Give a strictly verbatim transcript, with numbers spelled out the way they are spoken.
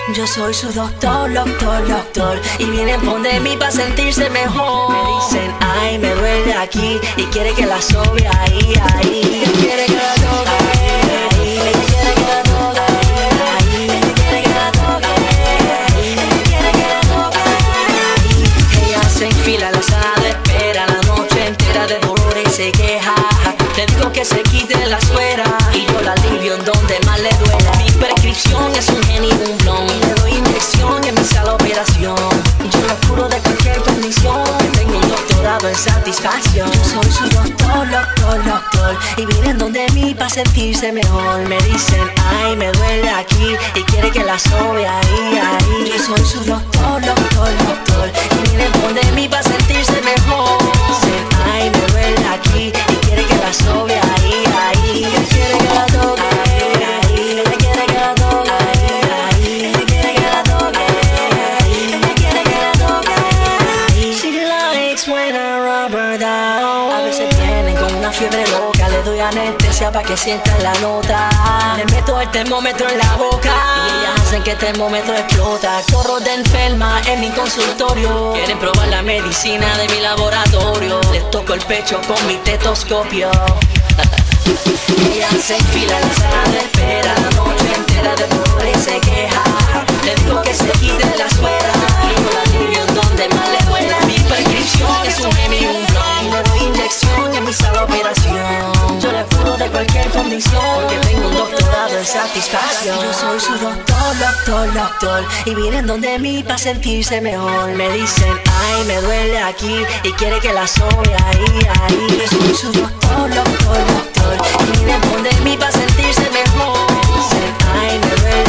Yo soy su doctor, doctor, doctor, y vienen por de mí para sentirse mejor. Me dicen, ay, me duele aquí, y quiere que la sobe ahí, ahí. Ella quiere que la toque, ahí. Ella quiere que la toque, ahí. Ella quiere que la toque, ahí. Ella quiere que la toque, ahí. Ella se enfila a la sala de espera, la noche entera de dolor y se queja. Le digo que se quite la suera, y yo la alivio en donde más le duela. Mi prescripción es un genio y un blon, y le doy inyección y empieza la operación. Yo la curo de cualquier condición, tengo un doctorado en satisfacción. Yo soy su doctor, doctor, doctor, y vienen donde mí para sentirse mejor. Me dicen, ay, me duele aquí, y quiere que la sobe ahí, ahí. Yo soy su doctor, doctor, doctor, y vienen donde mí para sentirse mejor. Dicen, ay, me duele aquí, y quiere que la sobe ahí, ahí. Ella quiere que la toque, ahí. Ella quiere que la toque, ahí. Ella quiere que la toque, ahí. Ella quiere que la toque, ahí. She likes when I rub her down. A veces vienen con una fiebre loca, le doy anestesia pa' que sientan la nota. Le meto el termómetro en la boca, y ellas hacen que el termómetro explota. Corro de enferma en mi consultorio, quieren probar la medicina de mi laboratorio. Les toco el pecho con mi tetoscopio. Ella se enfila en la sala de espera, la noche entera de dolor y se queja. Le digo que se quite la suera, y yo la alivio en donde más le duela. Mi prescripción es un gemi y un blon, le doy inyección y empieza la operación. Yo le curo de cualquier condición, porque tengo un doctorado en satisfacción. Yo soy su doctor, doctor, doctor, y vienen donde mí para sentirse mejor. Me dicen, ay, me duele aquí, y quiere que la sobe ahí, ahí. Yo soy su doctor, doctor, doctor, y vienen donde mí para sentirse mejor. Me dicen, ay, me duele